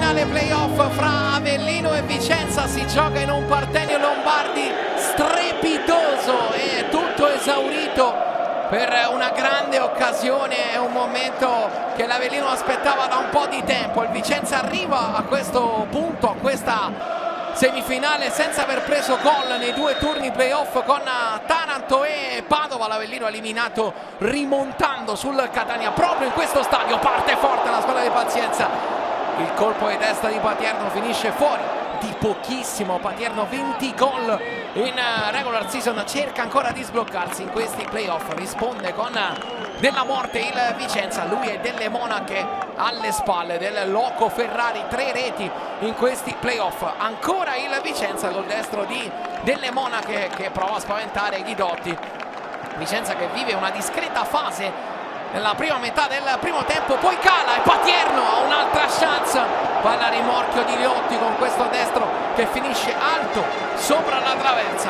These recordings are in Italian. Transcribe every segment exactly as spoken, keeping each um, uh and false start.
semifinale playoff fra Avellino e Vicenza si gioca in un Partenio Lombardi strepitoso e tutto esaurito per una grande occasione. È un momento che l'Avellino aspettava da un po' di tempo. Il Vicenza arriva a questo punto, a questa semifinale, senza aver preso gol nei due turni playoff con Taranto e Padova. L'Avellino eliminato rimontando sul Catania proprio in questo stadio. Parte forte la squadra di Pazienza, il colpo di testa di Patierno finisce fuori di pochissimo. Patierno venti gol in regular season, cerca ancora di sbloccarsi in questi playoff, risponde con della morte il Vicenza. Lui è delle monache alle spalle del Loco Ferrari, tre reti in questi playoff. Ancora il Vicenza col destro di delle monache che prova a spaventare Ghidotti. Vicenza che vive una discreta fase nella prima metà del primo tempo, poi cala e Patierno ha un'altra chance, palla a rimorchio di Liotti con questo destro che finisce alto sopra la traversa.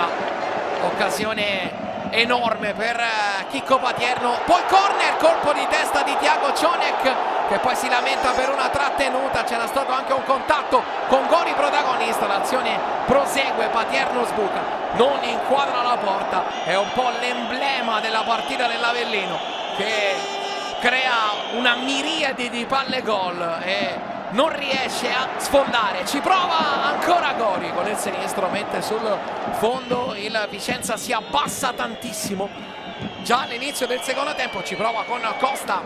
Occasione enorme per Chicco Patierno, poi corner, colpo di testa di Tiago Cionek che poi si lamenta per una trattenuta. C'era stato anche un contatto con Gori protagonista, l'azione prosegue, Patierno sbuca, non inquadra la porta. È un po' l'emblema della partita dell'Avellino che crea una miriade di palle gol e non riesce a sfondare. Ci prova ancora Gori con il sinistro, mette sul fondo. Il Vicenza si abbassa tantissimo già all'inizio del secondo tempo. Ci prova con Costa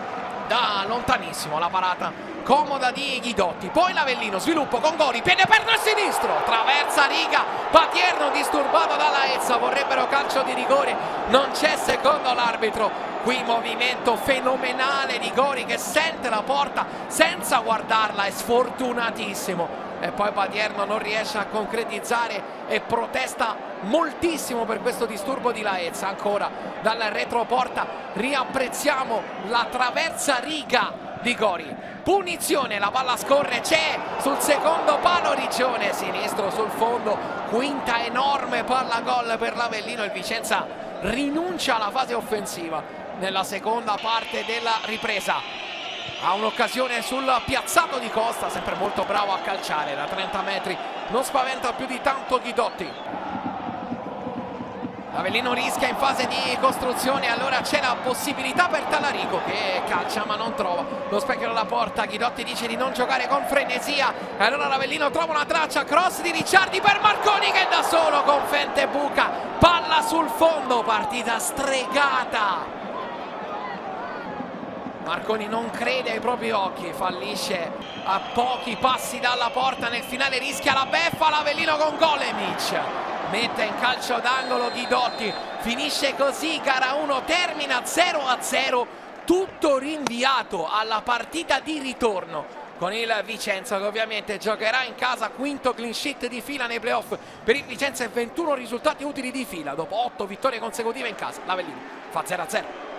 da lontanissimo, la parata comoda di Ghidotti. Poi l'Avellino, sviluppo con Gori, piede aperto il sinistro, traversa riga, Patierno disturbato dalla Ezza, vorrebbero calcio di rigore, non c'è secondo l'arbitro. Qui movimento fenomenale di Gori che sente la porta senza guardarla, è sfortunatissimo. E poi Patierno non riesce a concretizzare e protesta moltissimo per questo disturbo di Laezza. Ancora dal retroporta riapprezziamo la traversa riga di Gori. Punizione, la palla scorre, c'è sul secondo palo Riccione, sinistro sul fondo, quinta enorme palla gol per l'Avellino. Il Vicenza rinuncia alla fase offensiva nella seconda parte della ripresa. Ha un'occasione sul piazzato di Costa, sempre molto bravo a calciare da trenta metri, non spaventa più di tanto Ghidotti. Avellino rischia in fase di costruzione, allora c'è la possibilità per Tallarico che calcia ma non trova lo specchio della porta. Ghidotti dice di non giocare con frenesia e allora l'Avellino trova una traccia, cross di Ricciardi per Marconi che da solo con Fente buca, palla sul fondo, partita stregata. Marconi non crede ai propri occhi, fallisce a pochi passi dalla porta, nel finale rischia la beffa. l'Avellino con Golemic mette in calcio d'angolo Ghidotti, finisce così gara uno, termina zero a zero, tutto rinviato alla partita di ritorno con il Vicenza che ovviamente giocherà in casa, quinto clean sheet di fila nei playoff per il Vicenza e ventuno risultati utili di fila dopo otto vittorie consecutive in casa. L'Avellino fa zero a zero.